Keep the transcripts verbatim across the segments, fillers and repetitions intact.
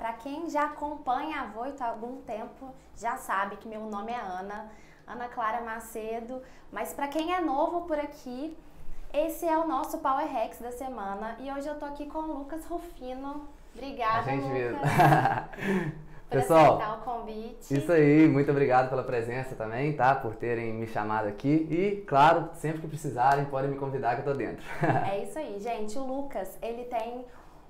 para quem já acompanha a Voito há algum tempo, já sabe que meu nome é Ana, Ana Clara Macedo, mas para quem é novo por aqui, esse é o nosso Power Hacks da semana e hoje eu tô aqui com o Lucas Rufino. Obrigada, a gente Lucas, mesmo. por Pessoal, aceitar o convite. Isso aí, muito obrigado pela presença também, tá? Por terem me chamado aqui e, claro, sempre que precisarem, podem me convidar que eu tô dentro. É isso aí, gente. O Lucas, ele tem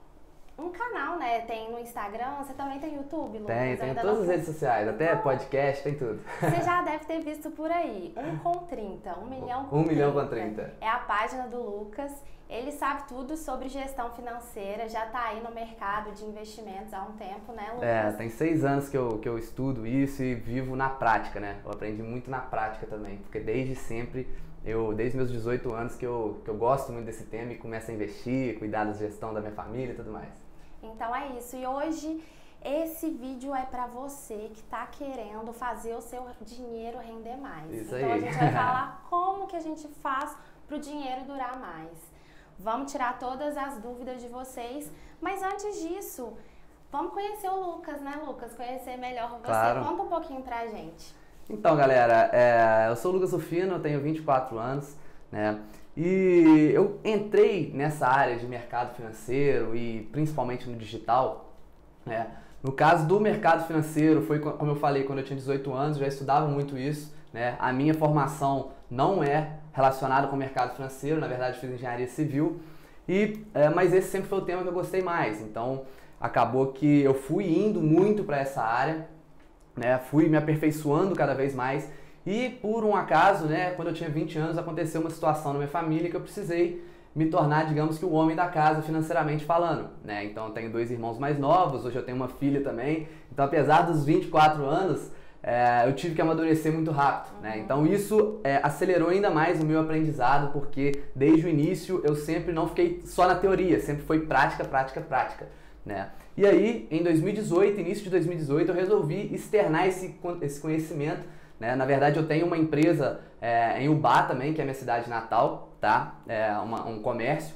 um canal, né? Tem no Instagram, você também tem YouTube, Lucas? Tem, tem Ainda todas não as foi- redes sociais, até Então, podcast, tem tudo. Você já deve ter visto por aí, um com trinta, um milhão com Um trinta. milhão com trinta. É a página do Lucas, ele sabe tudo sobre gestão financeira, já tá aí no mercado de investimentos há um tempo, né, Lucas? É, tem seis anos que eu, que eu estudo isso e vivo na prática, né? Eu aprendi muito na prática também, porque desde sempre, eu, desde meus dezoito anos que eu, que eu gosto muito desse tema e começo a investir, cuidar da gestão da minha família e tudo mais. Então é isso, e hoje esse vídeo é para você que tá querendo fazer o seu dinheiro render mais. Isso então aí. a gente vai falar como que a gente faz pro dinheiro durar mais. Vamos tirar todas as dúvidas de vocês, mas antes disso, vamos conhecer o Lucas, né, Lucas? Conhecer melhor você. Claro. Conta um pouquinho pra gente. Então, galera, é, eu sou o Lucas Rufino, eu tenho vinte e quatro anos, né? E eu entrei nessa área de mercado financeiro e principalmente no digital, né? No caso do mercado financeiro, foi como eu falei, quando eu tinha dezoito anos, eu já estudava muito isso, né? A minha formação não é relacionada com o mercado financeiro, na verdade eu fiz engenharia civil, e, é, mas esse sempre foi o tema que eu gostei mais, então acabou que eu fui indo muito para essa área, né? Fui me aperfeiçoando cada vez mais e por um acaso, né, quando eu tinha vinte anos, aconteceu uma situação na minha família que eu precisei me tornar, digamos que, o homem da casa financeiramente falando, né? Então eu tenho dois irmãos mais novos, hoje eu tenho uma filha também, então apesar dos vinte e quatro anos, é, eu tive que amadurecer muito rápido, né? Então isso é, acelerou ainda mais o meu aprendizado, porque desde o início eu sempre não fiquei só na teoria, sempre foi prática, prática, prática, né? E aí, em dois mil e dezoito, início de dois mil e dezoito, eu resolvi externar esse, esse conhecimento, né? Na verdade, eu tenho uma empresa é, em Ubá também, que é a minha cidade natal, tá? É uma, um comércio.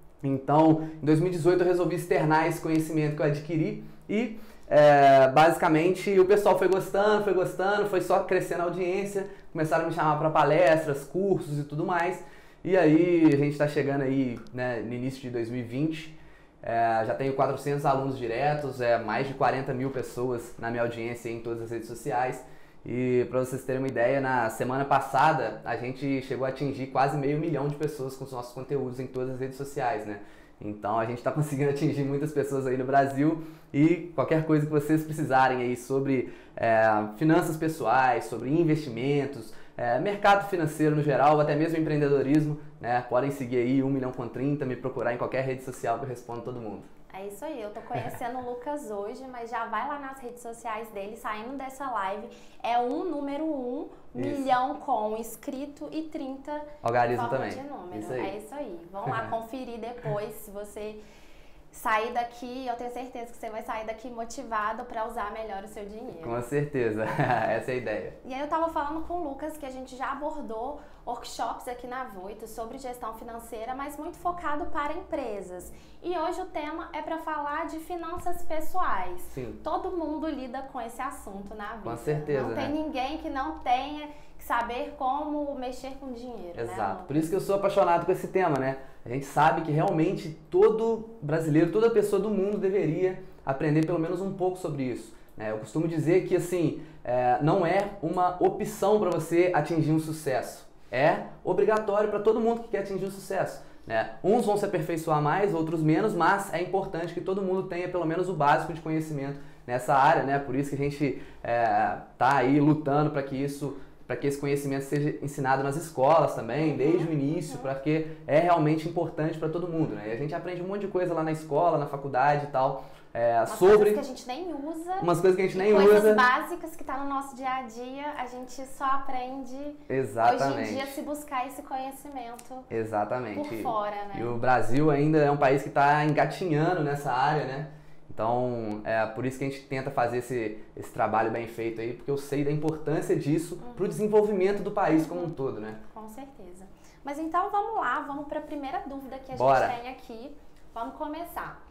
Então, em dois mil e dezoito, eu resolvi externar esse conhecimento que eu adquiri e, é, basicamente, o pessoal foi gostando, foi gostando, foi só crescendo a audiência, começaram a me chamar para palestras, cursos e tudo mais. E aí, a gente está chegando aí, né, no início de dois mil e vinte, É, já tenho quatrocentos alunos diretos, é, mais de quarenta mil pessoas na minha audiência em todas as redes sociais. E para vocês terem uma ideia, na semana passada a gente chegou a atingir quase meio milhão de pessoas com os nossos conteúdos em todas as redes sociais, né? Então a gente está conseguindo atingir muitas pessoas aí no Brasil e qualquer coisa que vocês precisarem aí sobre é, finanças pessoais, sobre investimentos, é, mercado financeiro no geral, ou até mesmo empreendedorismo, né? Podem seguir aí um milhão com trinta, me procurar em qualquer rede social que eu respondo todo mundo. É isso aí, eu tô conhecendo o Lucas hoje, mas já vai lá nas redes sociais dele, saindo dessa live, é um número um, Isso. milhão com inscrito e trinta Algarismo forma também. de número. Isso aí. É isso aí. Vão lá conferir depois, se você sair daqui, eu tenho certeza que você vai sair daqui motivado para usar melhor o seu dinheiro. Com certeza, essa é a ideia. E aí eu tava falando com o Lucas que a gente já abordou workshops aqui na Voito sobre gestão financeira, mas muito focado para empresas. E hoje o tema é para falar de finanças pessoais. Sim. Todo mundo lida com esse assunto na vida. Com certeza, Não tem né? ninguém que não tenha que saber como mexer com dinheiro, Exato. né? Por isso que eu sou apaixonado com esse tema, né? A gente sabe que realmente todo brasileiro, toda pessoa do mundo deveria aprender pelo menos um pouco sobre isso, né? Eu costumo dizer que, assim, é, não é uma opção para você atingir um sucesso. É obrigatório para todo mundo que quer atingir o sucesso, né? Uns vão se aperfeiçoar mais, outros menos, mas é importante que todo mundo tenha pelo menos o básico de conhecimento nessa área, né? Por isso que a gente é, tá aí lutando para que isso, para que esse conhecimento seja ensinado nas escolas também, desde o início, porque é realmente importante para todo mundo, né? E a gente aprende um monte de coisa lá na escola, na faculdade e tal, é, Umas sobre coisas que a gente nem usa. umas coisas que a gente nem coisas usa. básicas que tá no nosso dia a dia, a gente só aprende Exatamente. hoje em dia se buscar esse conhecimento Exatamente. por fora, né? E o Brasil ainda é um país que está engatinhando nessa área, né? Então, é por isso que a gente tenta fazer esse, esse trabalho bem feito aí, porque eu sei da importância disso Uhum. para o desenvolvimento do país como um Uhum. todo, né? Com certeza. Mas então vamos lá, vamos para a primeira dúvida que a Bora. gente tem aqui. Vamos começar.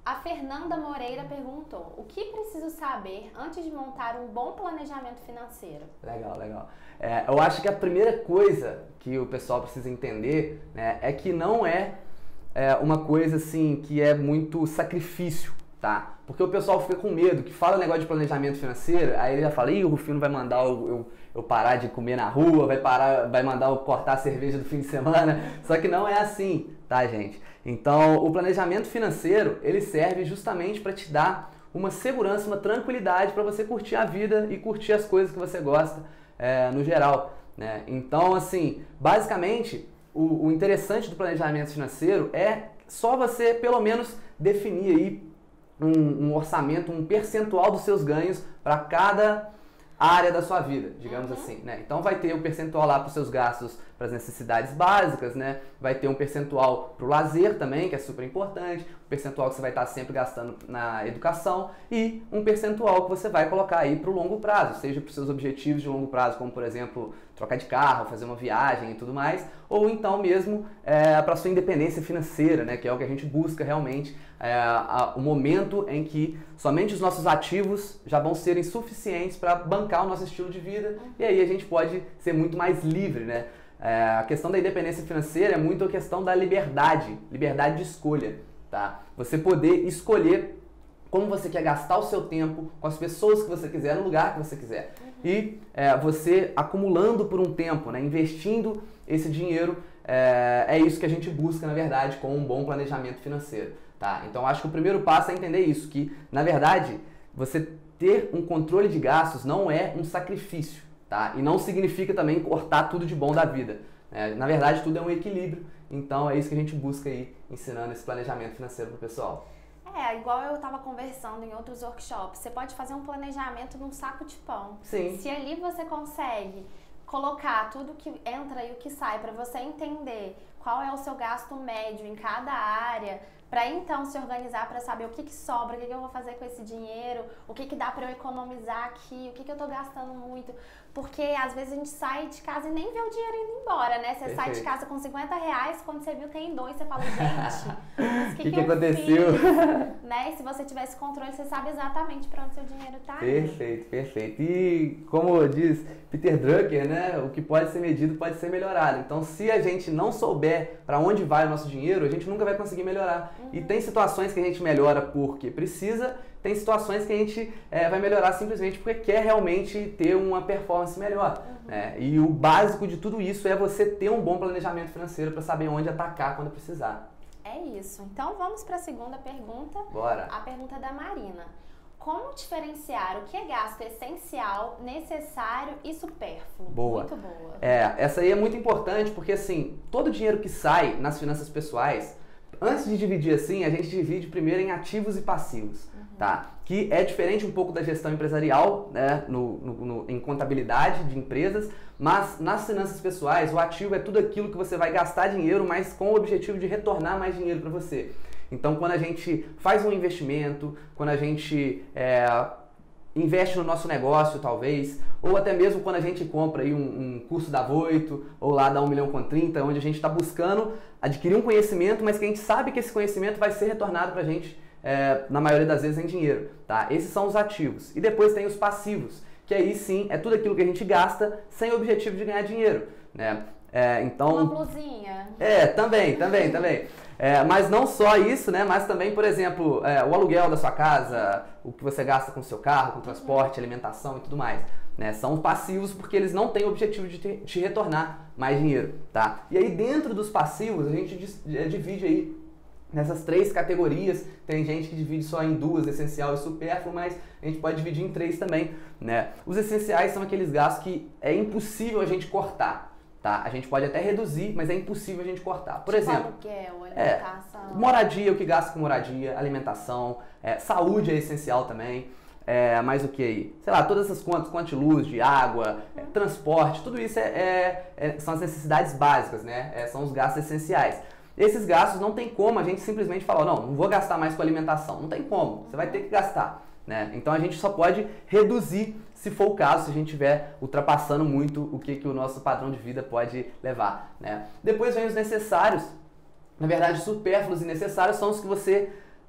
A Fernanda Moreira perguntou: o que preciso saber antes de montar um bom planejamento financeiro? Legal, legal. É, eu acho que a primeira coisa que o pessoal precisa entender, né, é que não é, é uma coisa assim que é muito sacrifício, tá? Porque o pessoal fica com medo, que fala negócio de planejamento financeiro, aí ele já fala: ih, o Rufino vai mandar eu, eu, eu parar de comer na rua, vai, parar, vai mandar eu cortar a cerveja do fim de semana. Só que não é assim, tá, gente? Então, o planejamento financeiro, ele serve justamente para te dar uma segurança, uma tranquilidade para você curtir a vida e curtir as coisas que você gosta é, no geral, né? Então, assim, basicamente, o, o interessante do planejamento financeiro é só você, pelo menos, definir aí um, um orçamento, um percentual dos seus ganhos para cada área da sua vida, digamos uhum. assim, né? Então vai ter um percentual lá para os seus gastos, para as necessidades básicas, né? Vai ter um percentual para o lazer também, que é super importante, um percentual que você vai estar sempre gastando na educação e um percentual que você vai colocar aí para o longo prazo, seja para os seus objetivos de longo prazo, como por exemplo, trocar de carro, fazer uma viagem e tudo mais, ou então mesmo é, para a sua independência financeira, né? Que é o que a gente busca realmente, é, a, o momento em que somente os nossos ativos já vão serem suficientes para bancar o nosso estilo de vida e aí a gente pode ser muito mais livre, né? É, a questão da independência financeira é muito a questão da liberdade, liberdade de escolha, tá? Você poder escolher como você quer gastar o seu tempo com as pessoas que você quiser, no lugar que você quiser. Uhum. E é, você acumulando por um tempo, né, investindo esse dinheiro, é, é isso que a gente busca, na verdade, com um bom planejamento financeiro, tá? Então, acho que o primeiro passo é entender isso, que, na verdade, você ter um controle de gastos não é um sacrifício, tá? E não significa também cortar tudo de bom da vida. É, na verdade, tudo é um equilíbrio. Então, é isso que a gente busca aí, ensinando esse planejamento financeiro pro pessoal. É, igual eu estava conversando em outros workshops, você pode fazer um planejamento num saco de pão. Sim. Se ali você consegue colocar tudo que entra e o que sai para você entender qual é o seu gasto médio em cada área, para então se organizar para saber o que, que sobra, o que, que eu vou fazer com esse dinheiro, o que, que dá para eu economizar aqui, o que, que eu tô gastando muito. Porque às vezes a gente sai de casa e nem vê o dinheiro indo embora, né? Você Perfeito. sai de casa com cinquenta reais, quando você viu tem dois, você fala: gente, o que, que, que, que aconteceu? Fiz? Né? E se você tivesse controle, você sabe exatamente para onde seu dinheiro tá indo. Perfeito, perfeito. E como diz Peter Drucker, né? O que pode ser medido pode ser melhorado. Então, se a gente não souber para onde vai o nosso dinheiro, a gente nunca vai conseguir melhorar. Uhum. E tem situações que a gente melhora porque precisa, tem situações que a gente é, vai melhorar simplesmente porque quer realmente ter uma performance melhor. Uhum. Né? E o básico de tudo isso é você ter um bom planejamento financeiro para saber onde atacar quando precisar. É isso. Então vamos para a segunda pergunta. Bora. A pergunta da Marina. Como diferenciar o que é gasto essencial, necessário e supérfluo? Boa. Muito boa. É, essa aí é muito importante porque assim, todo o dinheiro que sai nas finanças pessoais, antes de dividir assim, a gente divide primeiro em ativos e passivos, uhum. tá? Que é diferente um pouco da gestão empresarial, né, no, no, no, em contabilidade de empresas, mas nas finanças pessoais, o ativo é tudo aquilo que você vai gastar dinheiro, mas com o objetivo de retornar mais dinheiro para você. Então, quando a gente faz um investimento, quando a gente é, investe no nosso negócio, talvez, ou até mesmo quando a gente compra aí um, um curso da Voito, ou lá da um milhão com trinta, onde a gente está buscando adquirir um conhecimento, mas que a gente sabe que esse conhecimento vai ser retornado para a gente, é, na maioria das vezes, em dinheiro. Tá? Esses são os ativos. E depois tem os passivos, que aí sim é tudo aquilo que a gente gasta sem o objetivo de ganhar dinheiro. Né? É, então, uma blusinha. É, também, também, também. É, mas não só isso, né? Mas também, por exemplo, é, o aluguel da sua casa, o que você gasta com o seu carro, com transporte, alimentação e tudo mais. Né? São passivos porque eles não têm o objetivo de te, te retornar mais dinheiro, tá? E aí dentro dos passivos a gente divide aí nessas três categorias. Tem gente que divide só em duas, essencial e supérfluo, mas a gente pode dividir em três também, né? Os essenciais são aqueles gastos que é impossível a gente cortar. Tá? A gente pode até reduzir, mas é impossível a gente cortar. Por tipo exemplo, aluguel, alimentação. É, moradia, o que gasta com moradia, alimentação, é, saúde é essencial também. É, mais o que aí? Sei lá, todas essas contas, conta de luz, de água, é, transporte, tudo isso é, é, é, são as necessidades básicas, né? É, são os gastos essenciais. Esses gastos não tem como a gente simplesmente falar: não, não vou gastar mais com alimentação. Não tem como, você vai ter que gastar. Né? Então a gente só pode reduzir se for o caso, se a gente estiver ultrapassando muito o que, que o nosso padrão de vida pode levar. Né? Depois vem os necessários. Na verdade, supérfluos e necessários são os que você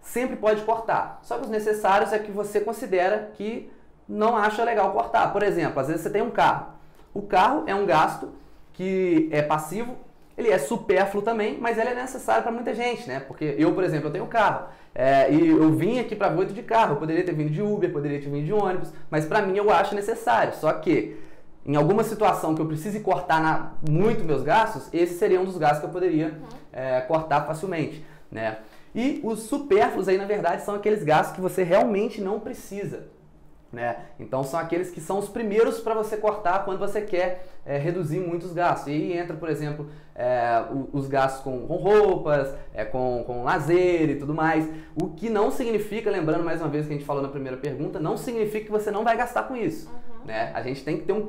sempre pode cortar. Só que os necessários é que você considera que não acha legal cortar. Por exemplo, às vezes você tem um carro. O carro é um gasto que é passivo, ele é supérfluo também, mas ele é necessário para muita gente, né? Porque eu, por exemplo, eu tenho carro é, e eu vim aqui para Voito de carro, eu poderia ter vindo de Uber, poderia ter vindo de ônibus, mas para mim eu acho necessário. Só que em alguma situação que eu precise cortar na, muito meus gastos, esse seria um dos gastos que eu poderia uhum. é, cortar facilmente, né? E os supérfluos aí, na verdade, são aqueles gastos que você realmente não precisa. Né? Então são aqueles que são os primeiros para você cortar quando você quer é, reduzir muitos gastos. E aí entra, por exemplo, é, os gastos com, com roupas, é, com, com lazer e tudo mais. O que não significa, lembrando mais uma vez que a gente falou na primeira pergunta, não significa que você não vai gastar com isso. Uhum. Né? A gente tem que ter um,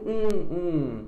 um,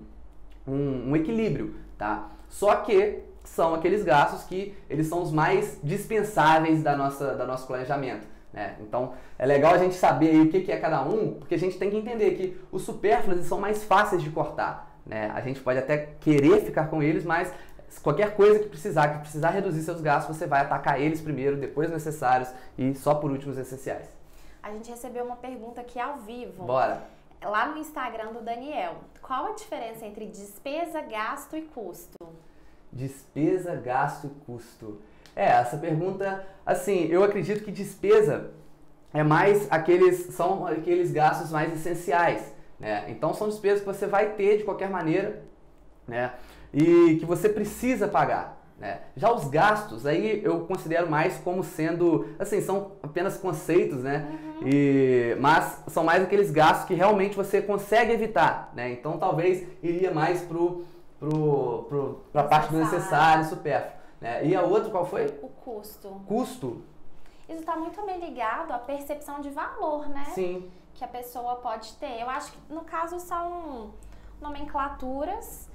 um, um equilíbrio, tá? Só que são aqueles gastos que eles são os mais dispensáveis da nossa, da nosso planejamento. É, então é legal a gente saber aí o que, que é cada um, porque a gente tem que entender que os supérfluos são mais fáceis de cortar, né? A gente pode até querer ficar com eles, mas qualquer coisa que precisar, que precisar reduzir seus gastos, você vai atacar eles primeiro, depois os necessários e só por último os essenciais. A gente recebeu uma pergunta aqui ao vivo. Bora! Lá no Instagram do Daniel. Qual a diferença entre despesa, gasto e custo? Despesa, gasto e custo. É, essa pergunta, assim, eu acredito que despesa é mais aqueles, são aqueles gastos mais essenciais, né? Então são despesas que você vai ter de qualquer maneira, né? E que você precisa pagar, né? Já os gastos, aí eu considero mais como sendo, assim, são apenas conceitos, né? Uhum. E, mas são mais aqueles gastos que realmente você consegue evitar, né? Então talvez iria mais pro, pro, pro, pra parte do necessário, supérfluo. Né? E a outra, qual foi? O custo. Custo. Isso está muito bem ligado à percepção de valor, né? Sim. Que a pessoa pode ter. Eu acho que, no caso, são nomenclaturas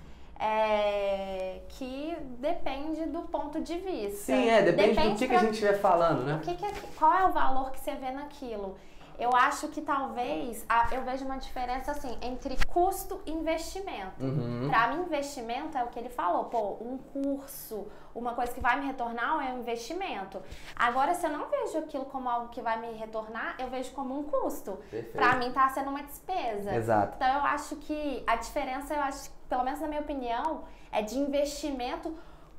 é, que depende do ponto de vista. Sim, é, depende, depende do que, pra, que a gente estiver falando, né? O que que é, qual é o valor que você vê naquilo? Eu acho que talvez, eu vejo uma diferença assim, entre custo e investimento. Uhum. Para mim, investimento é o que ele falou, pô, um curso, uma coisa que vai me retornar é um investimento. Agora, se eu não vejo aquilo como algo que vai me retornar, eu vejo como um custo. Para mim, tá sendo uma despesa. Exato. Então, eu acho que a diferença, eu acho, pelo menos na minha opinião, é de investimento,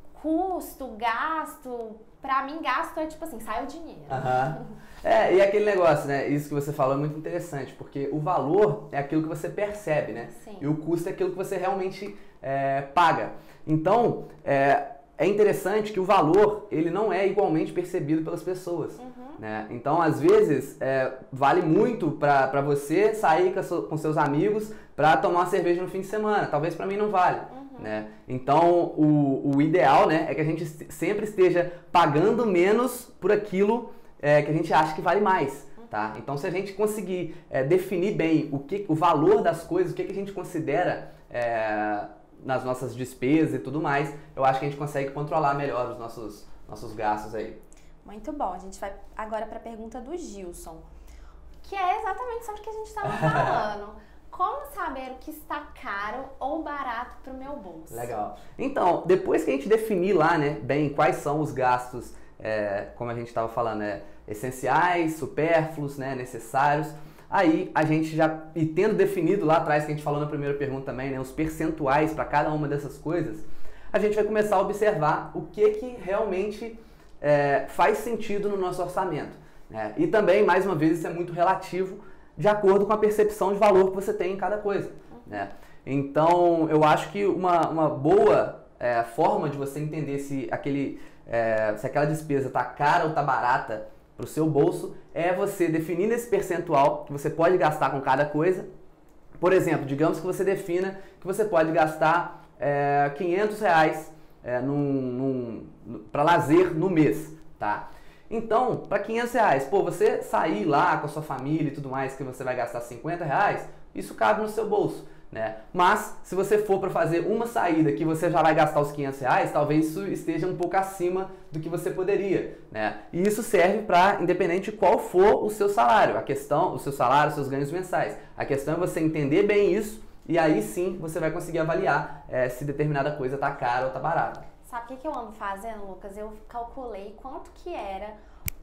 custo, gasto. Pra mim, gasto é tipo assim, sai o dinheiro. Uhum. É, e aquele negócio, né? Isso que você falou é muito interessante, porque o valor é aquilo que você percebe, né? Sim. E o custo é aquilo que você realmente é, paga. Então, é, é interessante que o valor, ele não é igualmente percebido pelas pessoas. Uhum. Né? Então, às vezes, é, vale muito pra, pra você sair com, so, com seus amigos pra tomar uma cerveja no fim de semana. Talvez pra mim não vale. Uhum. Né? Então, o, o ideal, né, é que a gente sempre esteja pagando menos por aquilo é, que a gente acha que vale mais. Tá? Então, se a gente conseguir é, definir bem o, que, o valor das coisas, o que, que a gente considera é, nas nossas despesas e tudo mais, eu acho que a gente consegue controlar melhor os nossos, nossos gastos aí. Muito bom. A gente vai agora para a pergunta do Gilson, que é exatamente sobre o que a gente estava falando. Como saber o que está caro ou barato para o meu bolso? Legal. Então, depois que a gente definir lá, né, bem quais são os gastos, é, como a gente estava falando, né, essenciais, supérfluos, né, necessários, aí a gente já, e tendo definido lá atrás, que a gente falou na primeira pergunta também, né, os percentuais para cada uma dessas coisas, a gente vai começar a observar o que, que realmente é, faz sentido no nosso orçamento. Né? E também, mais uma vez, isso é muito relativo, de acordo com a percepção de valor que você tem em cada coisa, né? Então, eu acho que uma, uma boa é, forma de você entender se, aquele, é, se aquela despesa está cara ou está barata para o seu bolso é você definindo esse percentual que você pode gastar com cada coisa. Por exemplo, digamos que você defina que você pode gastar é, quinhentos reais é, num, num, para lazer no mês, tá? Então, para quinhentos reais, pô, você sair lá com a sua família e tudo mais, que você vai gastar cinquenta reais, isso cabe no seu bolso, né? Mas, se você for para fazer uma saída que você já vai gastar os quinhentos reais, talvez isso esteja um pouco acima do que você poderia, né? E isso serve para, independente de qual for o seu salário, a questão, o seu salário, os seus ganhos mensais. A questão é você entender bem isso e aí sim você vai conseguir avaliar é, se determinada coisa está cara ou está barata. Sabe o que, que eu ando fazendo, Lucas? Eu calculei quanto que era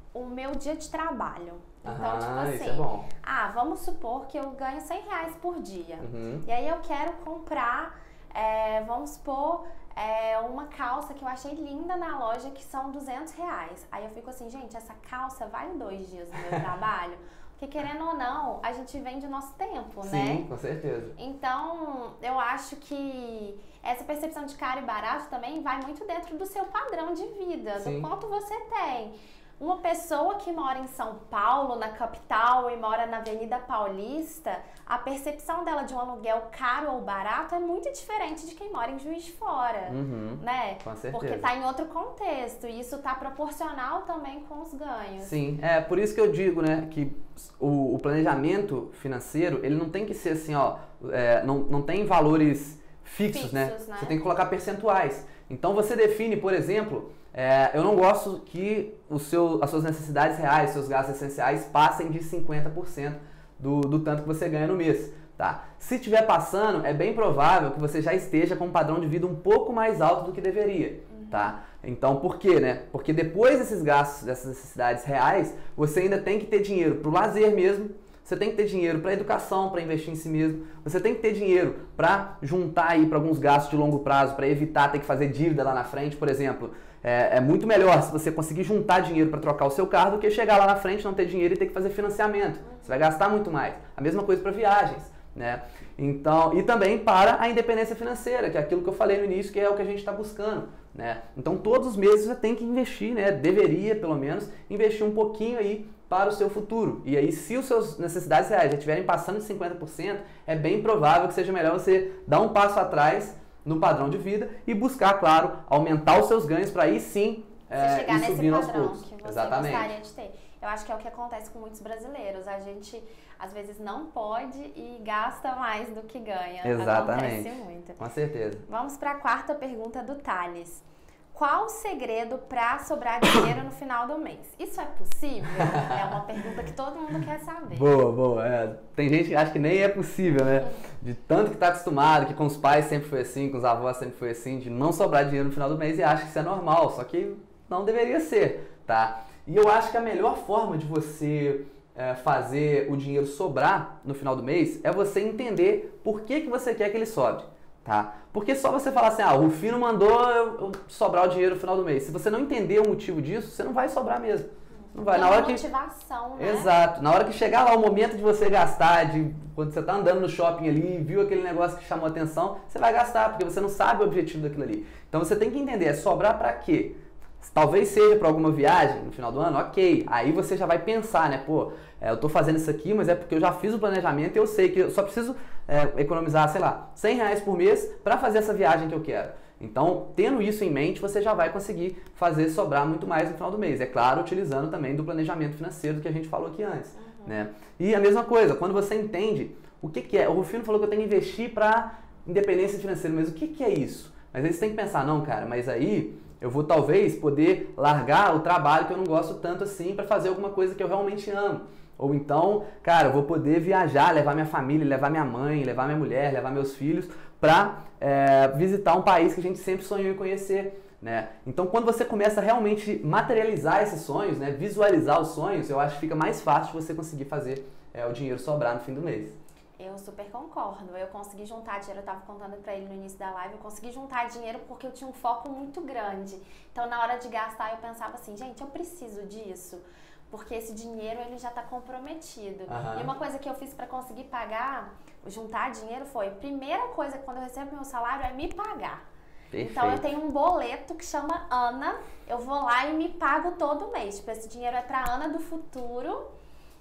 o meu dia de trabalho. Então, ah, tipo assim, isso é bom. ah, vamos supor que eu ganho cem reais por dia. Uhum. E aí eu quero comprar, é, vamos supor, é, uma calça que eu achei linda na loja que são duzentos reais. Aí eu fico assim, gente, essa calça vale dois dias do meu trabalho? Porque querendo ou não, a gente vende o nosso tempo, Sim, né? Sim, com certeza. Então, eu acho que essa percepção de caro e barato também vai muito dentro do seu padrão de vida, Sim. do quanto você tem. Uma pessoa que mora em São Paulo, na capital, e mora na Avenida Paulista, a percepção dela de um aluguel caro ou barato é muito diferente de quem mora em Juiz de Fora, uhum, né? Com certeza. Porque está em outro contexto e isso está proporcional também com os ganhos. Sim, é por isso que eu digo, né, que o, o planejamento financeiro, ele não tem que ser assim, ó, é, não, não tem valores fixos, Fixos, né? né? Você tem que colocar percentuais. Então você define, por exemplo, é, eu não gosto que o seu, as suas necessidades reais, seus gastos essenciais passem de cinquenta por cento do, do tanto que você ganha no mês, tá? Se estiver passando, é bem provável que você já esteja com um padrão de vida um pouco mais alto do que deveria, uhum. tá? Então, por quê, né? Porque depois desses gastos, dessas necessidades reais, você ainda tem que ter dinheiro para o lazer mesmo, você tem que ter dinheiro para educação, para investir em si mesmo, você tem que ter dinheiro para juntar aí para alguns gastos de longo prazo, para evitar ter que fazer dívida lá na frente, por exemplo. É, é muito melhor se você conseguir juntar dinheiro para trocar o seu carro do que chegar lá na frente, não ter dinheiro e ter que fazer financiamento. Você vai gastar muito mais. A mesma coisa para viagens, né? Então, e também para a independência financeira, que é aquilo que eu falei no início, que é o que a gente está buscando, né? Então, todos os meses você tem que investir, né? Deveria, pelo menos, investir um pouquinho aí para o seu futuro. E aí, se as suas necessidades reais já estiverem passando de cinquenta por cento, é bem provável que seja melhor você dar um passo atrás no padrão de vida e buscar, claro, aumentar os seus ganhos para aí sim é, chegar ir nesse subindo aos padrão poucos. que você Exatamente. gostaria de ter. Eu acho que é o que acontece com muitos brasileiros. A gente, às vezes, não pode e gasta mais do que ganha. Exatamente. Acontece muito. Com certeza. Vamos para a quarta pergunta do Thales. Qual o segredo para sobrar dinheiro no final do mês? Isso é possível? É uma pergunta que todo mundo quer saber. Boa, boa. É, tem gente que acha que nem é possível, né? De tanto que está acostumado, que com os pais sempre foi assim, com os avós sempre foi assim, de não sobrar dinheiro no final do mês e acha que isso é normal, só que não deveria ser, tá? E eu acho que a melhor forma de você é, fazer o dinheiro sobrar no final do mês é você entender por que, que você quer que ele sobre. Tá? Porque só você falar assim, ah, o Rufino mandou eu sobrar o dinheiro no final do mês. Se você não entender o motivo disso, você não vai sobrar mesmo. Não vai. É na uma hora que motivação, né? Exato. Na hora que chegar lá o momento de você gastar, de quando você tá andando no shopping ali, viu aquele negócio que chamou a atenção, você vai gastar, porque você não sabe o objetivo daquilo ali. Então você tem que entender, é sobrar pra quê? Talvez seja para alguma viagem no final do ano, ok. Aí você já vai pensar, né? Pô, é, eu tô fazendo isso aqui, mas é porque eu já fiz o planejamento e eu sei que eu só preciso é, economizar, sei lá, cem reais por mês para fazer essa viagem que eu quero. Então, tendo isso em mente, você já vai conseguir fazer sobrar muito mais no final do mês. É claro, utilizando também do planejamento financeiro que a gente falou aqui antes. Uhum. Né? E a mesma coisa, quando você entende o que, que é... O Rufino falou que eu tenho que investir para independência financeira, mas o que, que é isso? Mas aí você tem que pensar, não, cara, mas aí... eu vou talvez poder largar o trabalho que eu não gosto tanto assim para fazer alguma coisa que eu realmente amo. Ou então, cara, eu vou poder viajar, levar minha família, levar minha mãe, levar minha mulher, levar meus filhos para é, visitar um país que a gente sempre sonhou em conhecer. Né? Então, quando você começa a realmente materializar esses sonhos, né, visualizar os sonhos, eu acho que fica mais fácil você conseguir fazer é, o dinheiro sobrar no fim do mês. Eu super concordo. Eu consegui juntar dinheiro, eu estava contando para ele no início da live, eu consegui juntar dinheiro porque eu tinha um foco muito grande. Então, na hora de gastar, eu pensava assim, gente, eu preciso disso, porque esse dinheiro ele já está comprometido. Uhum. E uma coisa que eu fiz para conseguir pagar, juntar dinheiro foi, primeira coisa quando eu recebo meu salário é me pagar. Perfeito. Então eu tenho um boleto que chama Ana, eu vou lá e me pago todo mês. Tipo, esse dinheiro é para Ana do futuro.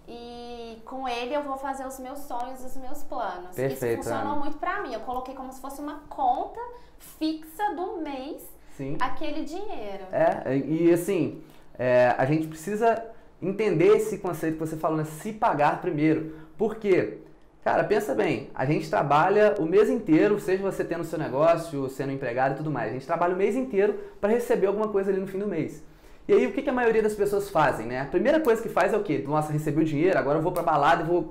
E com ele eu vou fazer os meus sonhos, os meus planos. Perfeito, isso funcionou Ana. muito pra mim. Eu coloquei como se fosse uma conta fixa do mês, Sim. aquele dinheiro. É, e assim, é, a gente precisa entender esse conceito que você falou, né? Se pagar primeiro. Por quê? Cara, pensa bem, a gente trabalha o mês inteiro, seja você tendo seu negócio, sendo empregado e tudo mais, a gente trabalha o mês inteiro para receber alguma coisa ali no fim do mês. E aí, o que, que a maioria das pessoas fazem, né? A primeira coisa que faz é o quê? Nossa, recebi o dinheiro, agora eu vou pra balada e vou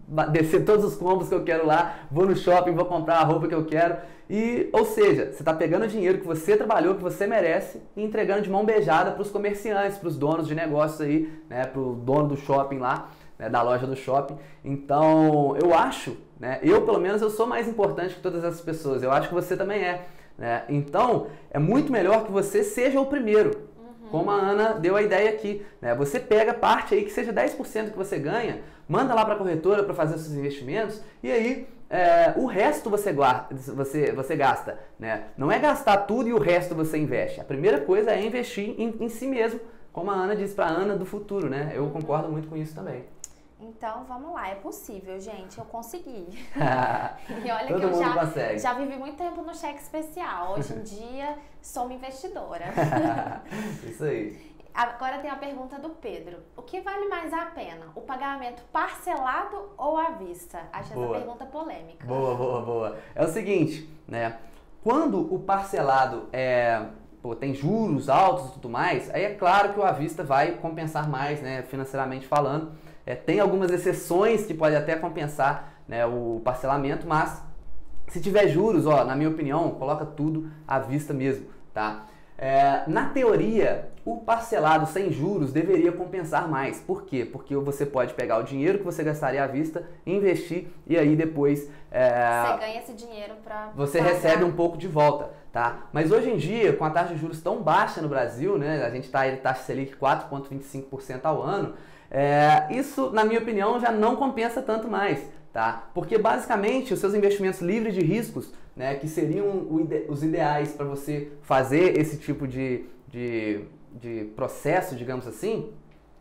descer todos os combos que eu quero lá, vou no shopping, vou comprar a roupa que eu quero. E, ou seja, você está pegando o dinheiro que você trabalhou, que você merece, e entregando de mão beijada para os comerciantes, para os donos de negócios aí, né, para o dono do shopping lá, né, da loja do shopping. Então, eu acho, né, eu pelo menos eu sou mais importante que todas essas pessoas, eu acho que você também é. Né? Então, é muito melhor que você seja o primeiro. Como a Ana deu a ideia aqui, né? Você pega parte aí que seja dez por cento que você ganha, manda lá para a corretora para fazer os seus investimentos e aí é, o resto você, guarda, você, você gasta, né? Não é gastar tudo e o resto você investe. A primeira coisa é investir em, em si mesmo, como a Ana disse para a Ana do futuro, né? Eu concordo muito com isso também. Então, vamos lá, é possível, gente, eu consegui. E olha Todo que eu mundo já, consegue. já vivi muito tempo no cheque especial, hoje em dia sou uma investidora. Isso aí. Agora tem a pergunta do Pedro. O que vale mais a pena, o pagamento parcelado ou à vista? Acho Boa. essa pergunta polêmica. Boa, boa, boa. É o seguinte, né? Quando o parcelado é... Pô, tem juros altos e tudo mais, aí é claro que o à vista vai compensar mais, né, financeiramente falando. É, tem algumas exceções que podem até compensar, né, o parcelamento, mas se tiver juros, ó, na minha opinião, coloca tudo à vista mesmo, tá? É, na teoria, o parcelado sem juros deveria compensar mais. Por quê? Porque você pode pegar o dinheiro que você gastaria à vista, investir e aí depois... É, você ganha esse dinheiro para Você pagar. recebe um pouco de volta, tá? Mas hoje em dia, com a taxa de juros tão baixa no Brasil, né? A gente está aí taxa Selic quatro vírgula vinte e cinco por cento ao ano. É, isso, na minha opinião, já não compensa tanto mais, tá? Porque basicamente os seus investimentos livres de riscos, né, que seriam o ide- os ideais para você fazer esse tipo de, de, de processo, digamos assim,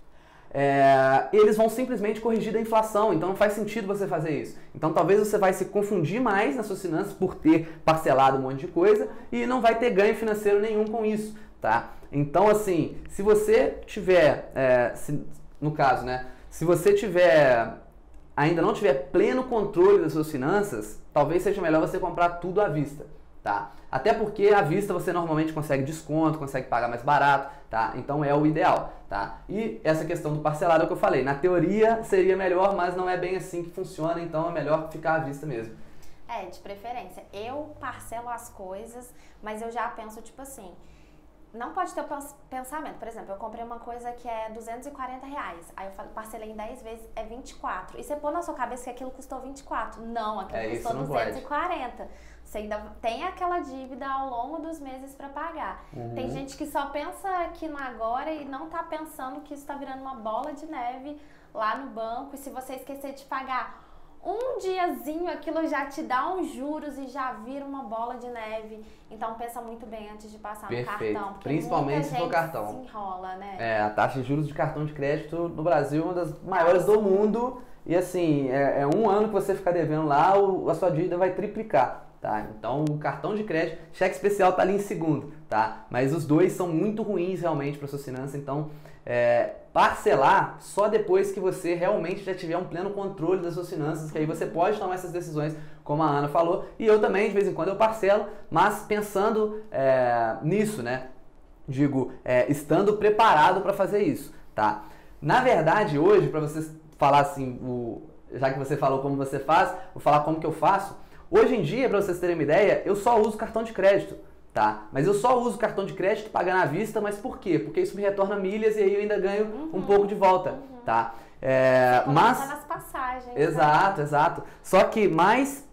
é, eles vão simplesmente corrigir da inflação, então não faz sentido você fazer isso. Então talvez você vai se confundir mais nas suas finanças por ter parcelado um monte de coisa e não vai ter ganho financeiro nenhum com isso, tá? Então assim, se você tiver, é, se, no caso, né, se você tiver, ainda não tiver pleno controle das suas finanças, talvez seja melhor você comprar tudo à vista, tá? Até porque à vista você normalmente consegue desconto, consegue pagar mais barato, tá? Então é o ideal, tá? E essa questão do parcelado é o que eu falei, na teoria seria melhor, mas não é bem assim que funciona, então é melhor ficar à vista mesmo. É, de preferência. Eu parcelo as coisas, mas eu já penso tipo assim, não pode ter o pensamento, por exemplo, eu comprei uma coisa que é duzentos e quarenta reais, aí eu parcelei em dez vezes, é vinte e quatro, e você pôr na sua cabeça que aquilo custou vinte e quatro, não, aquilo é, custou não duzentos e pode. quarenta, você ainda tem aquela dívida ao longo dos meses para pagar. Uhum. Tem gente que só pensa aqui no agora e não tá pensando que isso tá virando uma bola de neve lá no banco, e se você esquecer de pagar um diazinho, aquilo já te dá uns juros e já vira uma bola de neve. Então pensa muito bem antes de passar Perfeito. no cartão. Porque principalmente se for cartão. Se enrola, né? É, a taxa de juros de cartão de crédito no Brasil é uma das maiores do mundo. E assim, é, é um ano que você ficar devendo lá, o, a sua dívida vai triplicar. Tá? Então o cartão de crédito, cheque especial tá ali em segundo, tá? Mas os dois são muito ruins realmente para suas finanças, então é, parcelar só depois que você realmente já tiver um pleno controle das suas finanças, que aí você pode tomar essas decisões, como a Ana falou, e eu também de vez em quando eu parcelo, mas pensando é, nisso, né? Digo, é, estando preparado para fazer isso, tá? Na verdade hoje, para vocês falar assim, o, já que você falou como você faz, vou falar como que eu faço. Hoje em dia, para vocês terem uma ideia, eu só uso cartão de crédito, tá? Mas eu só uso cartão de crédito pagando à vista, mas por quê? Porque isso me retorna milhas e aí eu ainda ganho Uhum, um pouco de volta, uhum. tá? É, mas nas passagens. exato, né? exato. Só que mais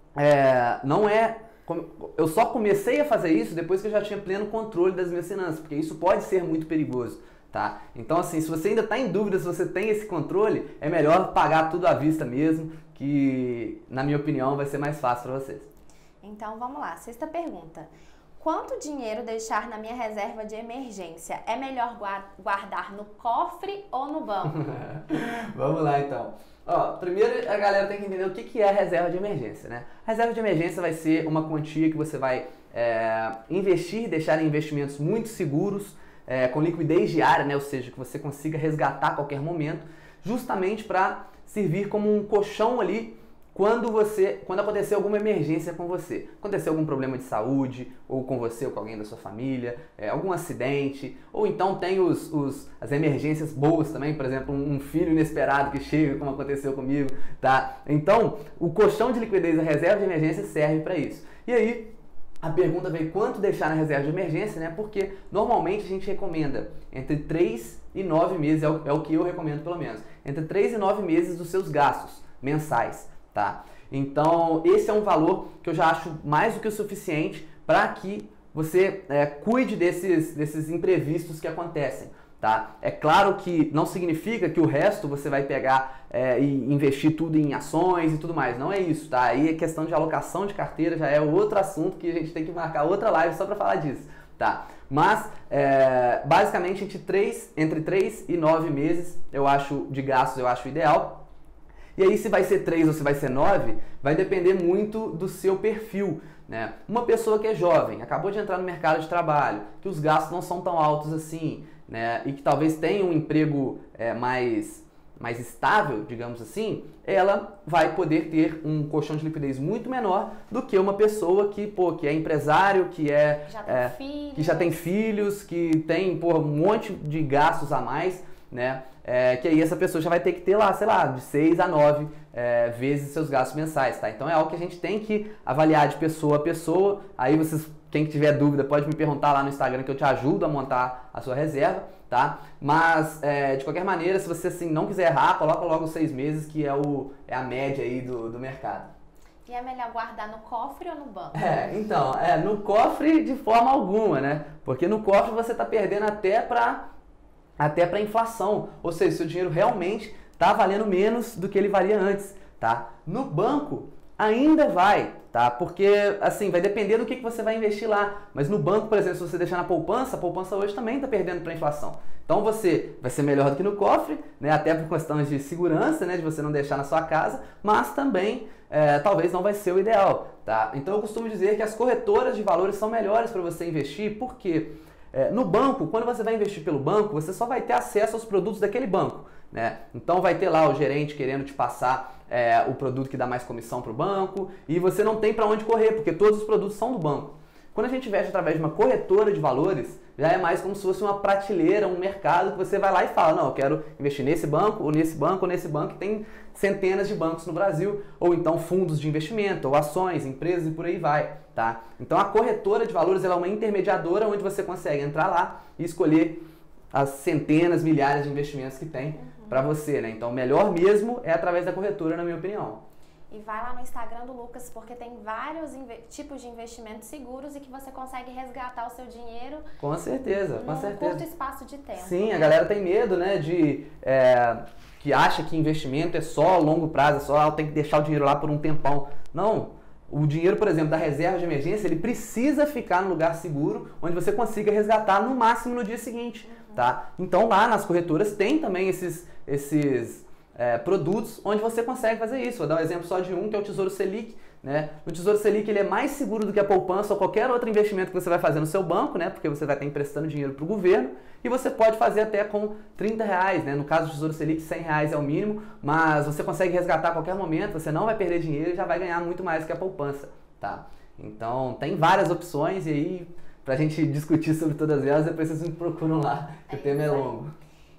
é, não é... Eu só comecei a fazer isso depois que eu já tinha pleno controle das minhas finanças, porque isso pode ser muito perigoso. Tá? Então assim, se você ainda está em dúvida se você tem esse controle, é melhor pagar tudo à vista mesmo, que na minha opinião vai ser mais fácil para vocês. Então vamos lá, sexta pergunta. Quanto dinheiro deixar na minha reserva de emergência? É melhor guardar no cofre ou no banco? Vamos lá então. Ó, primeiro a galera tem que entender o que que é a reserva de emergência, né? A reserva de emergência vai ser uma quantia que você vai é, investir, deixar em investimentos muito seguros, É, com liquidez diária, né? Ou seja, que você consiga resgatar a qualquer momento, justamente para servir como um colchão ali quando você, quando acontecer alguma emergência com você. Aconteceu algum problema de saúde, ou com você ou com alguém da sua família, é, algum acidente, ou então tem os, os, as emergências boas também, por exemplo, um filho inesperado que chega, como aconteceu comigo, tá? Então, o colchão de liquidez, a reserva de emergência serve para isso. E aí, a pergunta veio quanto deixar na reserva de emergência, né? Porque normalmente a gente recomenda entre três e nove meses, é o, é o que eu recomendo pelo menos, entre três e nove meses dos seus gastos mensais, tá? Então, esse é um valor que eu já acho mais do que o suficiente para que você é, cuide desses, desses imprevistos que acontecem, tá? É claro que não significa que o resto você vai pegar é, e investir tudo em ações e tudo mais, não é isso, tá? Aí a questão de alocação de carteira já é outro assunto que a gente tem que marcar outra live só para falar disso, tá? Mas, é, basicamente, entre três, entre três e nove meses, eu acho, de gastos, eu acho ideal. E aí, se vai ser três ou se vai ser nove, vai depender muito do seu perfil, né? Uma pessoa que é jovem, acabou de entrar no mercado de trabalho, que os gastos não são tão altos assim, né? E que talvez tenha um emprego é, mais, mais estável, digamos assim, ela vai poder ter um colchão de liquidez muito menor do que uma pessoa que, pô, que é empresário, que, é, já tem é, filhos. que já tem filhos, que tem pô, um monte de gastos a mais, né? É, que aí essa pessoa já vai ter que ter lá, sei lá, de seis a nove é, vezes seus gastos mensais, tá? Então é algo que a gente tem que avaliar de pessoa a pessoa. Aí vocês, quem tiver dúvida, pode me perguntar lá no Instagram que eu te ajudo a montar a sua reserva, tá? Mas, é, de qualquer maneira, se você assim, não quiser errar, coloca logo seis meses, que é, o, é a média aí do, do mercado. E é melhor guardar no cofre ou no banco? É, então, é, no cofre de forma alguma, né? Porque no cofre você tá perdendo até para até para inflação, ou seja, seu dinheiro realmente está valendo menos do que ele valia antes, tá? No banco ainda vai, tá? Porque, assim, vai depender do que, que você vai investir lá, mas no banco, por exemplo, se você deixar na poupança, a poupança hoje também está perdendo para inflação. Então você vai ser melhor do que no cofre, né? Até por questões de segurança, né? De você não deixar na sua casa, mas também é, talvez não vai ser o ideal, tá? Então eu costumo dizer que as corretoras de valores são melhores para você investir, por quê? É, no banco, quando você vai investir pelo banco, você só vai ter acesso aos produtos daquele banco, né? Então vai ter lá o gerente querendo te passar é, o produto que dá mais comissão para o banco e você não tem para onde correr, porque todos os produtos são do banco. Quando a gente investe através de uma corretora de valores, já é mais como se fosse uma prateleira, um mercado que você vai lá e fala, não, eu quero investir nesse banco, ou nesse banco, ou nesse banco, que tem centenas de bancos no Brasil, ou então fundos de investimento, ou ações, empresas e por aí vai, tá? Então a corretora de valores ela é uma intermediadora onde você consegue entrar lá e escolher as centenas, milhares de investimentos que tem uhum. para você, né? Então o melhor mesmo é através da corretora, na minha opinião. E vai lá no Instagram do Lucas, porque tem vários tipos de investimentos seguros e que você consegue resgatar o seu dinheiro. Com certeza, com num certeza. curto espaço de tempo. Sim, a galera tem medo, né, de... É, que acha que investimento é só a longo prazo, é só tem que deixar o dinheiro lá por um tempão. Não, o dinheiro, por exemplo, da reserva de emergência, ele precisa ficar no lugar seguro, onde você consiga resgatar no máximo no dia seguinte, uhum. tá? Então lá nas corretoras tem também esses... esses É, produtos onde você consegue fazer isso. Vou dar um exemplo só de um, que é o Tesouro Selic, né? O Tesouro Selic ele é mais seguro do que a poupança ou qualquer outro investimento que você vai fazer no seu banco, né? Porque você vai estar emprestando dinheiro para o governo e você pode fazer até com trinta reais, né? No caso do Tesouro Selic, cem reais é o mínimo, mas você consegue resgatar a qualquer momento, você não vai perder dinheiro e já vai ganhar muito mais que a poupança, tá? Então, tem várias opções e aí, pra gente discutir sobre todas elas, depois vocês me procuram lá, que é o tema é longo.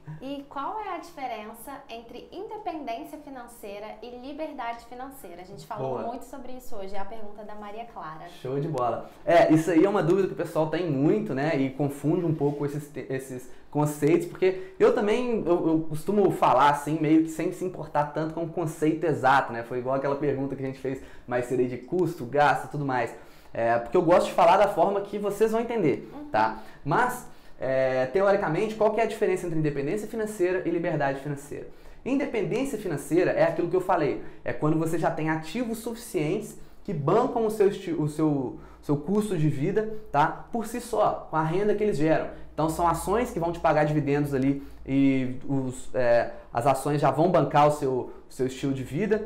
E qual é a diferença entre independência financeira e liberdade financeira? A gente falou Boa. muito sobre isso hoje, é a pergunta da Maria Clara. Show de bola. É, isso aí é uma dúvida que o pessoal tem muito, né? E confunde um pouco esses, esses conceitos, porque eu também, eu, eu costumo falar assim, meio que sem se importar tanto com o conceito exato, né? Foi igual aquela pergunta que a gente fez mais cedo aí de custo, gasto e tudo mais. É, porque eu gosto de falar da forma que vocês vão entender, uhum. tá? Mas... É, teoricamente, qual que é a diferença entre independência financeira e liberdade financeira? Independência financeira é aquilo que eu falei, é quando você já tem ativos suficientes que bancam o seu, o seu, seu custo de vida, tá? Por si só, com a renda que eles geram. Então são ações que vão te pagar dividendos ali e os, é, as ações já vão bancar o seu, o seu estilo de vida.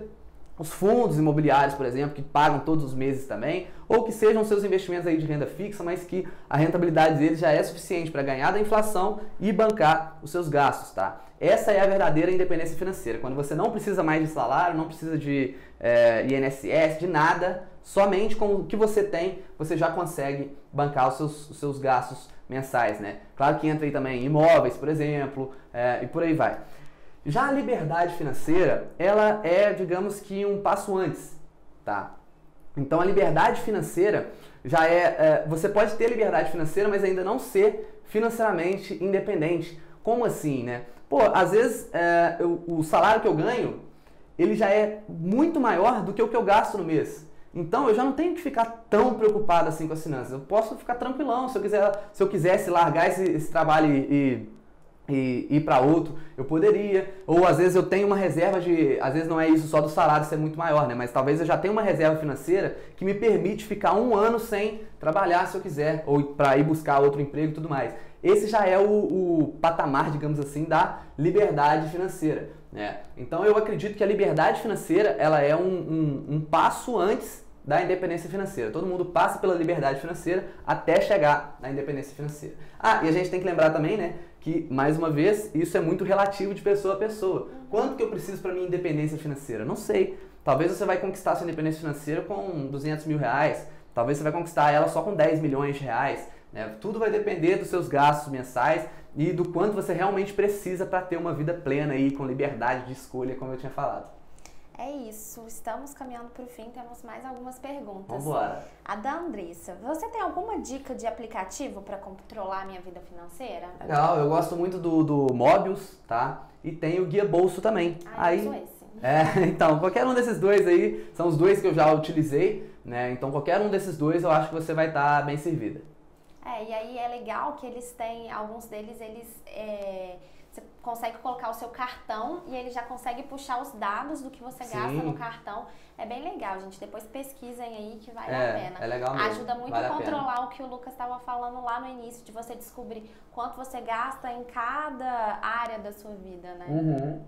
os fundos imobiliários, por exemplo, que pagam todos os meses também, ou que sejam seus investimentos aí de renda fixa, mas que a rentabilidade deles já é suficiente para ganhar da inflação e bancar os seus gastos, tá? Essa é a verdadeira independência financeira, quando você não precisa mais de salário, não precisa de é, I N S S, de nada, somente com o que você tem, você já consegue bancar os seus, os seus gastos mensais, né? Claro que entra aí também imóveis, por exemplo, é, e por aí vai. Já a liberdade financeira, ela é, digamos que, um passo antes, tá? Então, a liberdade financeira já é, é... Você pode ter liberdade financeira, mas ainda não ser financeiramente independente. Como assim, né? Pô, às vezes, é, eu, o salário que eu ganho, ele já é muito maior do que o que eu gasto no mês. Então, eu já não tenho que ficar tão preocupado assim com as finanças. Eu posso ficar tranquilão. Se eu, quiser, se eu quisesse largar esse, esse trabalho e... e e ir para outro, eu poderia, ou às vezes eu tenho uma reserva de, às vezes não é isso só do salário ser muito maior, né, mas talvez eu já tenha uma reserva financeira que me permite ficar um ano sem trabalhar se eu quiser, ou para ir buscar outro emprego e tudo mais. Esse já é o, o patamar, digamos assim, da liberdade financeira, né? Então eu acredito que a liberdade financeira, ela é um, um, um passo antes da independência financeira. Todo mundo passa pela liberdade financeira até chegar na independência financeira. Ah, e a gente tem que lembrar também, né, que, mais uma vez, isso é muito relativo de pessoa a pessoa. Quanto que eu preciso para minha independência financeira? Não sei. Talvez você vai conquistar sua independência financeira com duzentos mil reais. Talvez você vai conquistar ela só com dez milhões de reais. Né? Tudo vai depender dos seus gastos mensais e do quanto você realmente precisa para ter uma vida plena aí, com liberdade de escolha, como eu tinha falado. É isso, estamos caminhando para o fim, temos mais algumas perguntas. Vamos embora. A da Andressa, você tem alguma dica de aplicativo para controlar a minha vida financeira? Legal, eu gosto muito do, do Mobius, tá? E tem o Guia Bolso também. Ah, aí, eu uso esse. É, então, qualquer um desses dois aí, são os dois que eu já utilizei, né? Então, qualquer um desses dois eu acho que você vai estar bem servida. É, e aí é legal que eles têm, alguns deles, eles... É... Você consegue colocar o seu cartão e ele já consegue puxar os dados do que você gasta Sim. no cartão. É bem legal, gente. Depois pesquisem aí que vale é, a pena. É legal mesmo. Ajuda muito vale a controlar a o que o Lucas estava falando lá no início, de você descobrir quanto você gasta em cada área da sua vida, né? Uhum.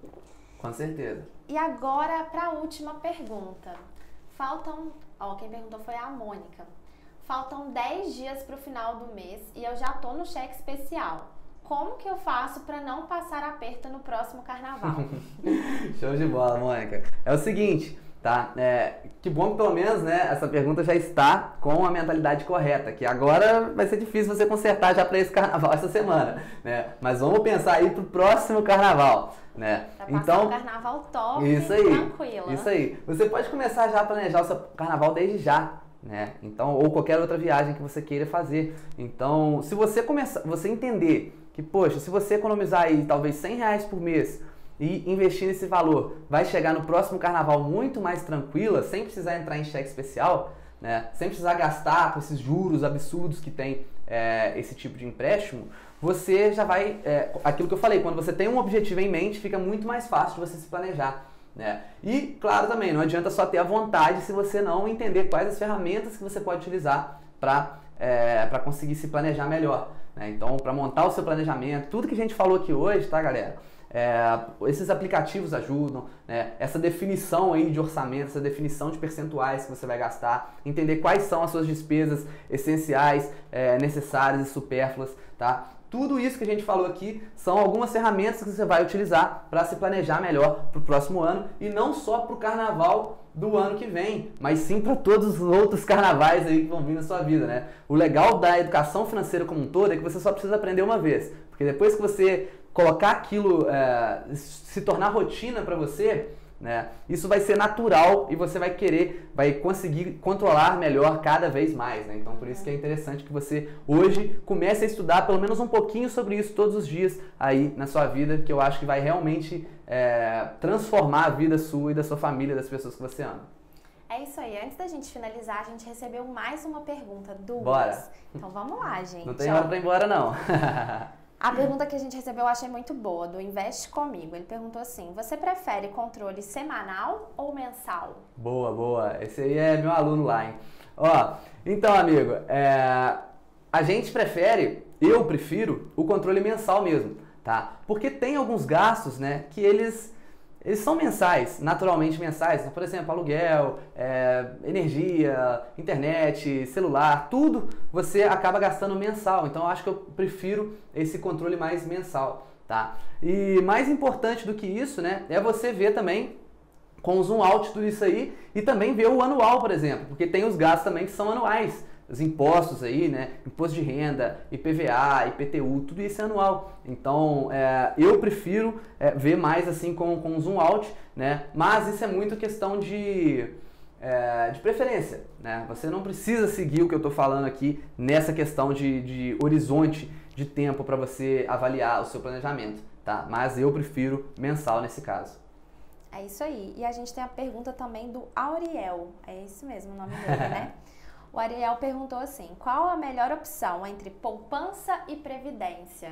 Com certeza. E agora, para a última pergunta. Faltam... Ó, quem perguntou foi a Mônica. Faltam dez dias para o final do mês e eu já tô no cheque especial. Como que eu faço para não passar aperto no próximo carnaval? Show de bola, Mônica. É o seguinte, tá? É, que bom que pelo menos, né, essa pergunta já está com a mentalidade correta, que agora vai ser difícil você consertar já para esse carnaval essa semana, né? Mas vamos pensar aí pro próximo carnaval, né? Pra passar então, um carnaval top isso aí, tranquilo. Isso aí. Você pode começar já a planejar o seu carnaval desde já. Né? Então, ou qualquer outra viagem que você queira fazer. Então, se você começar, você entender que, poxa, se você economizar aí talvez cem reais por mês e investir nesse valor, vai chegar no próximo carnaval muito mais tranquila, sem precisar entrar em cheque especial, né? Sem precisar gastar com esses juros absurdos que tem é, esse tipo de empréstimo, você já vai, é, aquilo que eu falei, quando você tem um objetivo em mente, fica muito mais fácil de você se planejar. Né? E, claro, também, não adianta só ter a vontade se você não entender quais as ferramentas que você pode utilizar para é, para conseguir se planejar melhor. Né? Então, para montar o seu planejamento, tudo que a gente falou aqui hoje, tá, galera? É, esses aplicativos ajudam, né? Essa definição aí de orçamento, essa definição de percentuais que você vai gastar, entender quais são as suas despesas essenciais, é, necessárias e supérfluas, tá? Tudo isso que a gente falou aqui são algumas ferramentas que você vai utilizar para se planejar melhor para o próximo ano e não só para o carnaval do ano que vem, mas sim para todos os outros carnavais aí que vão vir na sua vida, né? O legal da educação financeira como um todo é que você só precisa aprender uma vez, porque depois que você colocar aquilo, é, se tornar rotina para você, né, isso vai ser natural e você vai querer, vai conseguir controlar melhor cada vez mais, né? Então por isso que é interessante que você hoje comece a estudar pelo menos um pouquinho sobre isso todos os dias aí na sua vida, que eu acho que vai realmente é, transformar a vida sua e da sua família, das pessoas que você ama. É isso aí. Antes da gente finalizar, a gente recebeu mais uma pergunta, duas. Bora. Então vamos lá, gente. Não tem hora pra ir embora, não. A pergunta que a gente recebeu eu achei muito boa, do Investe Comigo. Ele perguntou assim, você prefere controle semanal ou mensal? Boa, boa. Esse aí é meu aluno lá, hein? Ó, então, amigo, é, a gente prefere, eu prefiro, o controle mensal mesmo, tá? Porque tem alguns gastos, né, que eles... eles são mensais, naturalmente mensais. Por exemplo, aluguel, é, energia, internet, celular, tudo você acaba gastando mensal. Então eu acho que eu prefiro esse controle mais mensal, tá? E mais importante do que isso, né, é você ver também com o zoom out tudo isso aí e também ver o anual, por exemplo, porque tem os gastos também que são anuais. Os impostos aí, né? Imposto de renda, I P V A, I P T U, tudo isso é anual. Então, é, eu prefiro é, ver mais assim com, com zoom out, né? Mas isso é muito questão de, é, de preferência, né? Você não precisa seguir o que eu estou falando aqui nessa questão de, de horizonte de tempo para você avaliar o seu planejamento, tá? Mas eu prefiro mensal nesse caso. É isso aí. E a gente tem a pergunta também do Auriel. É esse mesmo o nome dele, né? O Ariel perguntou assim, qual a melhor opção entre poupança e previdência?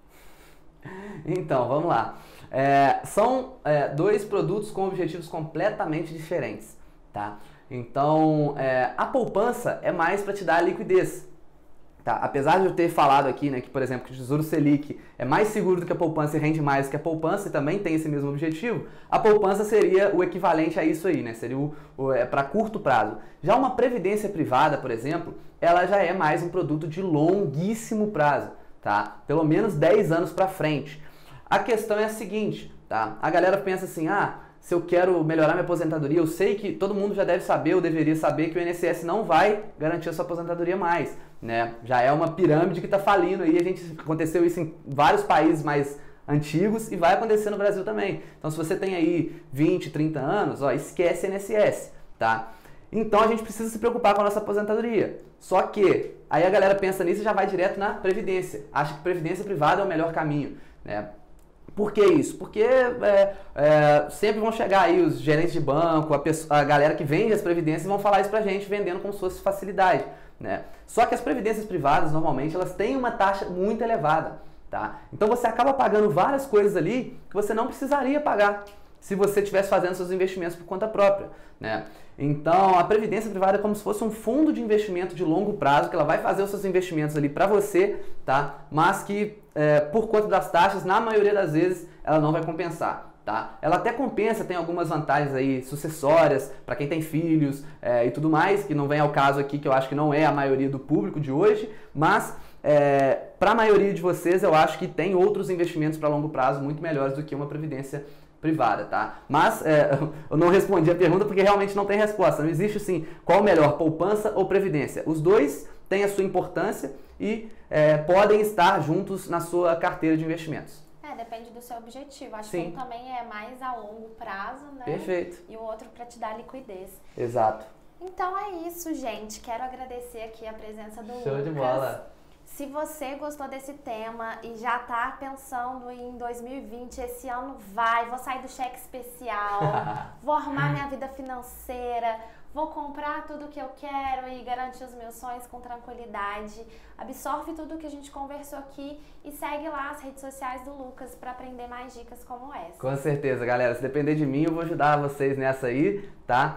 Então, vamos lá. É, são é, dois produtos com objetivos completamente diferentes, tá? Então, é, a poupança é mais para te dar liquidez. Tá, apesar de eu ter falado aqui, né, que, por exemplo, que o Tesouro Selic é mais seguro do que a poupança e rende mais do que a poupança e também tem esse mesmo objetivo, a poupança seria o equivalente a isso aí, né? Seria o, o, é, para curto prazo. Já uma previdência privada, por exemplo, ela já é mais um produto de longuíssimo prazo, tá? Pelo menos dez anos para frente. A questão é a seguinte, tá? A galera pensa assim, ah, se eu quero melhorar minha aposentadoria, eu sei que todo mundo já deve saber, ou deveria saber, que o I N S S não vai garantir a sua aposentadoria mais, né? Já é uma pirâmide que está falindo aí, a gente aconteceu isso em vários países mais antigos e vai acontecer no Brasil também. Então, se você tem aí vinte, trinta anos, ó, esquece I N S S, tá? Então, a gente precisa se preocupar com a nossa aposentadoria. Só que, aí a galera pensa nisso e já vai direto na previdência. Acha que previdência privada é o melhor caminho, né? Por que isso? Porque é, é, sempre vão chegar aí os gerentes de banco, a, pessoa, a galera que vende as previdências vão falar isso pra gente vendendo como se fosse facilidade, né? Só que as previdências privadas, normalmente, elas têm uma taxa muito elevada, tá? Então você acaba pagando várias coisas ali que você não precisaria pagar se você estivesse fazendo seus investimentos por conta própria, né? Então, a previdência privada é como se fosse um fundo de investimento de longo prazo, que ela vai fazer os seus investimentos ali para você, tá? Mas que, é, por conta das taxas, na maioria das vezes, ela não vai compensar, tá? Ela até compensa, tem algumas vantagens aí sucessórias para quem tem filhos é, e tudo mais, que não vem ao caso aqui, que eu acho que não é a maioria do público de hoje, mas é, para a maioria de vocês, eu acho que tem outros investimentos para longo prazo muito melhores do que uma previdência privada, tá? Mas é, eu não respondi a pergunta porque realmente não tem resposta. Não existe assim, qual melhor, poupança ou previdência? Os dois têm a sua importância e é, podem estar juntos na sua carteira de investimentos. É, depende do seu objetivo. Acho Sim. que um também é mais a longo prazo, né? Perfeito. E o outro para te dar liquidez. Exato. Então é isso, gente. Quero agradecer aqui a presença do Lucas. Show de bola. Se você gostou desse tema e já tá pensando em dois mil e vinte, esse ano vai, vou sair do cheque especial, vou arrumar minha vida financeira, vou comprar tudo que eu quero e garantir os meus sonhos com tranquilidade. Absorve tudo que a gente conversou aqui e segue lá as redes sociais do Lucas para aprender mais dicas como essa. Com certeza, galera. Se depender de mim, eu vou ajudar vocês nessa aí, tá?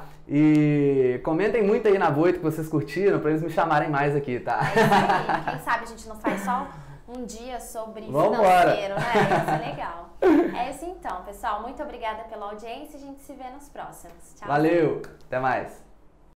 E comentem muito aí na Voito que vocês curtiram para eles me chamarem mais aqui, tá? É isso aí. Quem sabe a gente não faz só um dia sobre Vambora. financeiro, né? Isso é legal. É isso então, pessoal. Muito obrigada pela audiência e a gente se vê nos próximos. Tchau. Valeu, até mais.